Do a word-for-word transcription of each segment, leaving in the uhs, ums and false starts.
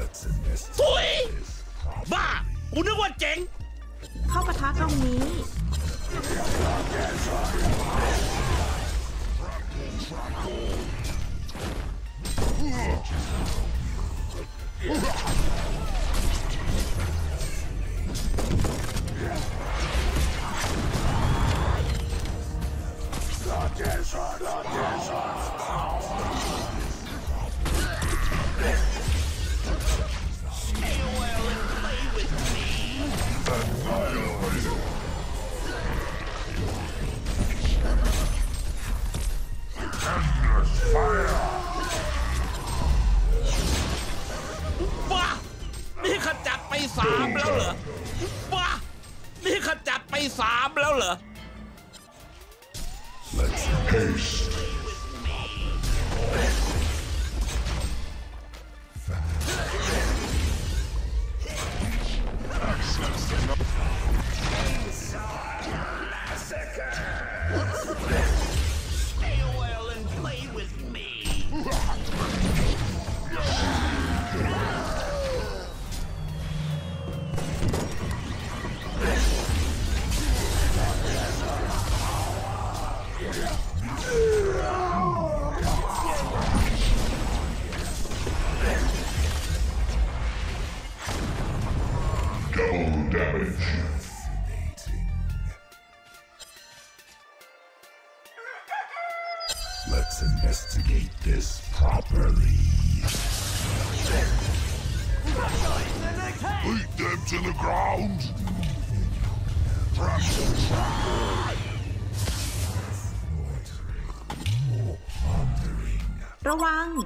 ทุยบ้ากูนึกว่าเจ๋งเข้าปะทะตรงนี้บ้านี่ขจัดไปสามแล้วเหรอบ้านี่ขจัดไปสามแล้วเหรอ Let's haste. Stay a while and play with me. 'Let's investigate this properly. Beat them to the ground. ระวัง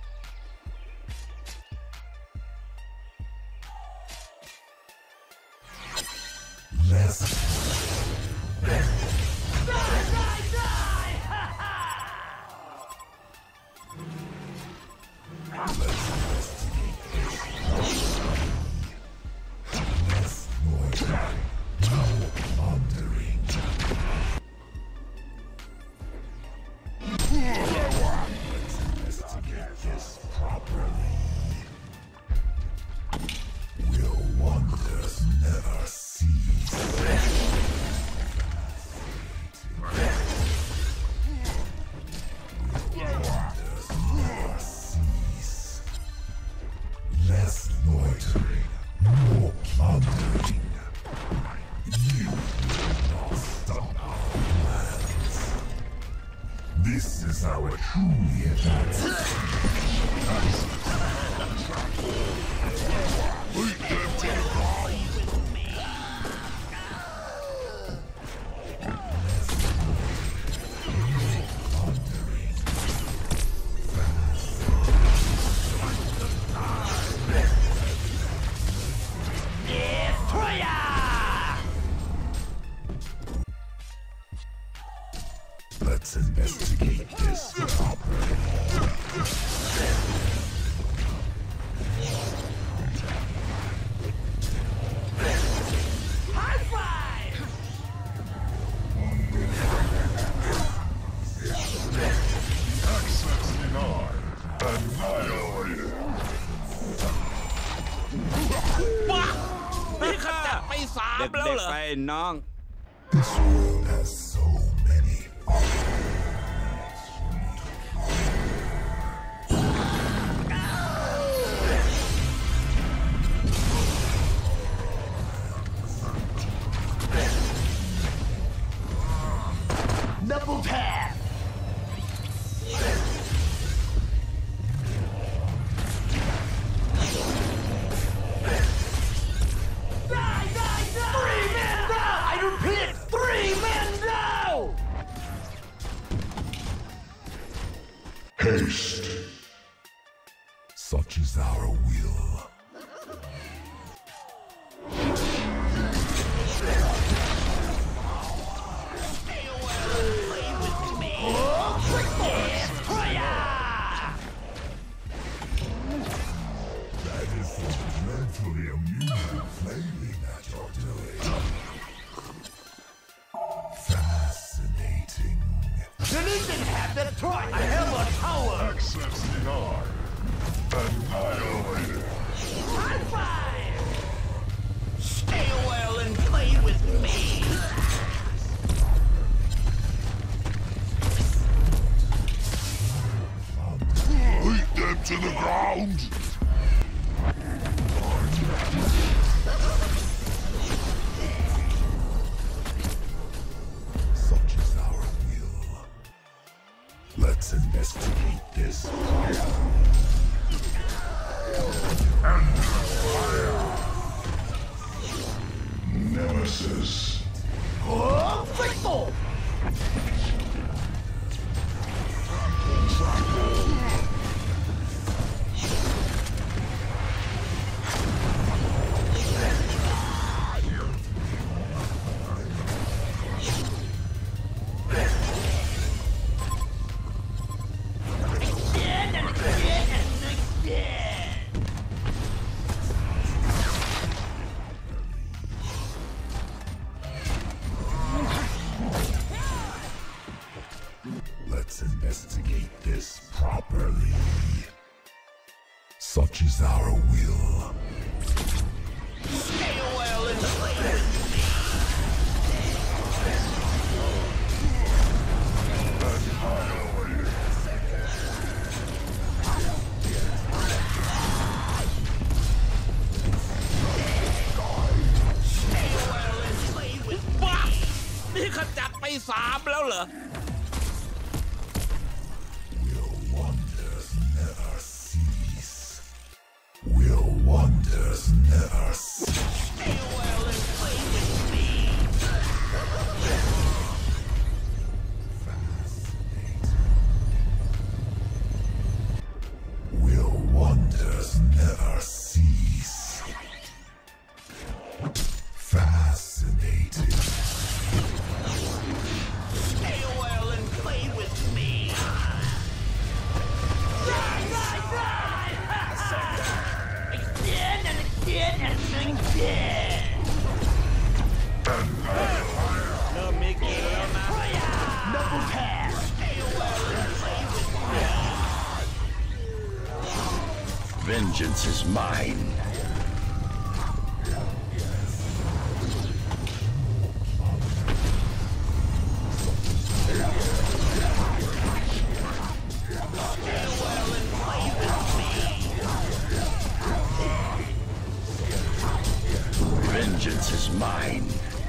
This is how it truly advances. Beat them to the ground. Let's investigate this properly. High five! Access denied. Annihilated. บ้านี่ขจัดไปสามแล้วเหรอไปน้อง This world has so many Double tap! Die, die, die! Three men down! I repeat, three men down! haste. Such is our will. That is so dreadfully amusing flailing that you're doing. Fascinating. You didn't have the torch! I have a power! Access denied. Annihilated. Nexus. โอ้ไฟโต Let's investigate this properly. Such is our will. Bah! นี่ขจัดไปสามแล้วเหรอ Will wonders never cease? Will wonders never cease? Will wonders never cease? Fascinating. เริ่มมีกลิ่นแล้วนะ Double tap Vengeance is mine. Vengeance is mine.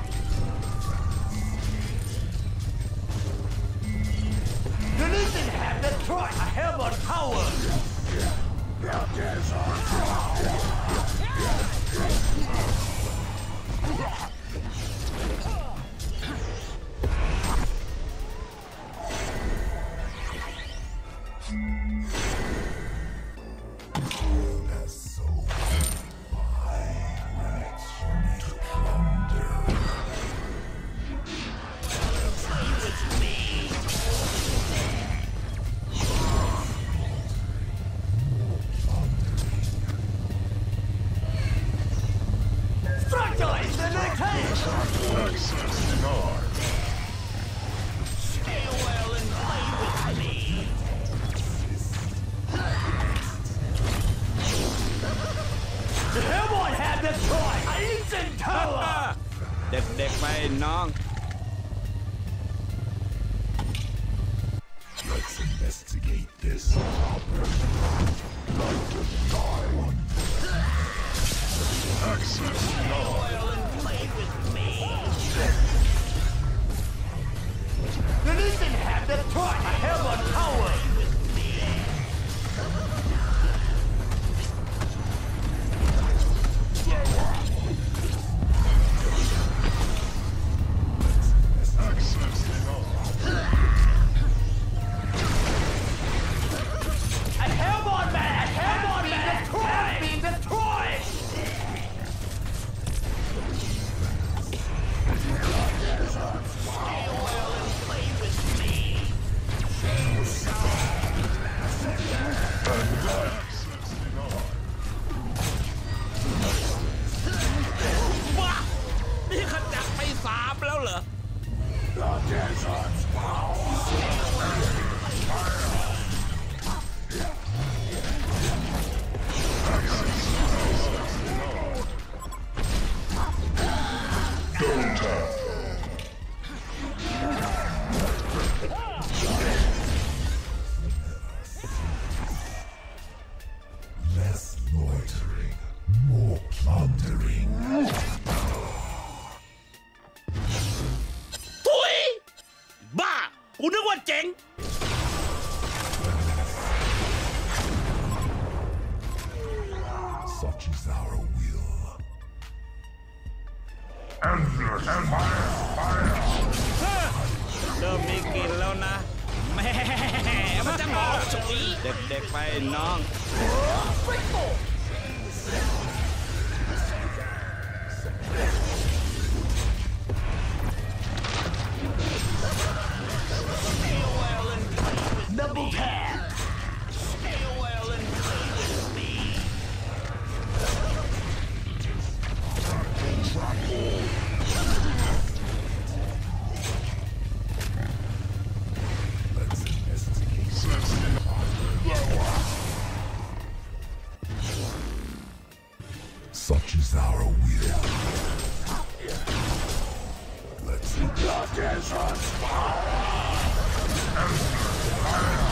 You didn't have the try I have on power As so by returning to plunder. Structure the next The Hellboy had the try Instant power เด็กๆไปน้อง Let's investigate this properly. Light of die one. Access You didn't have the try I have on power A Hellboy man! A Hellboy man! Has been destroyed! Bah! นี่ขจัดไปสามแล้วเหรอ Less loitering, more plundering. ทุยบ้า กูนึกว่าเจ๋ง Such is our will. Endless fire, fire. เริ่มมีกลิ่นแล้วนะแหม่มันจะหอมฉุยเด็กๆไปน้อง Double tap. Let's investigate. Such is our will. Let's God has us. Endless fire.